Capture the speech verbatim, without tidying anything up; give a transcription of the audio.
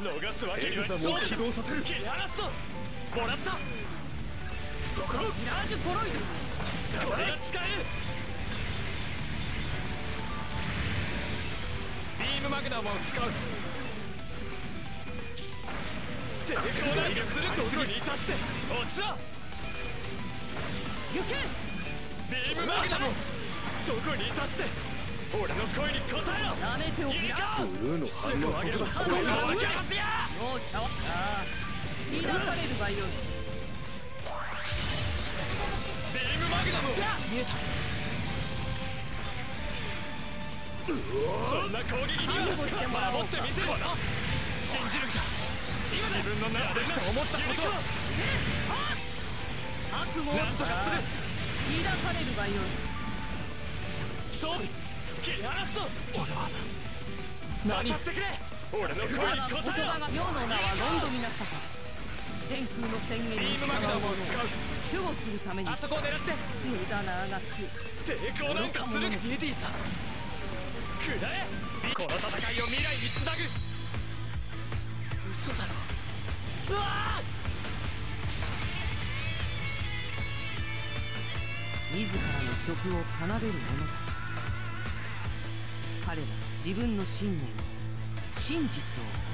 逃すわけにはいかない。 エグザも起動させる。 切り離すぞ。もらった。 そこ。 ミラージュコロイド。 これが使える。ビームマグナムを使う。抵抗なんかするところに至って落ちろ。 行け。 ビームマグナムどこに至って俺の声に応えろ。 やめておけ。 いいか。 ブルーの反応速度これが分かりますや。 容赦はさあ抱かれるがよい。 ビームマグナム見えた。そんな攻撃には守ってみせるわな。信じるんだ。自分の中でと思ったことを悪夢をなんとかする。 抱かれるがよい。 そう切り離すぞ。俺は何当たってくれ。俺の声に応えろ。 世の名はロンドミナサカ。天空の宣言に従う者を守護するために。 あそこを狙って無駄なあがき抵抗なんかする。エディさんくらえ。この戦いを未来につなぐ。嘘だろ。うわあ。 自らの曲を奏でる者たち。彼らは自分の信念真実を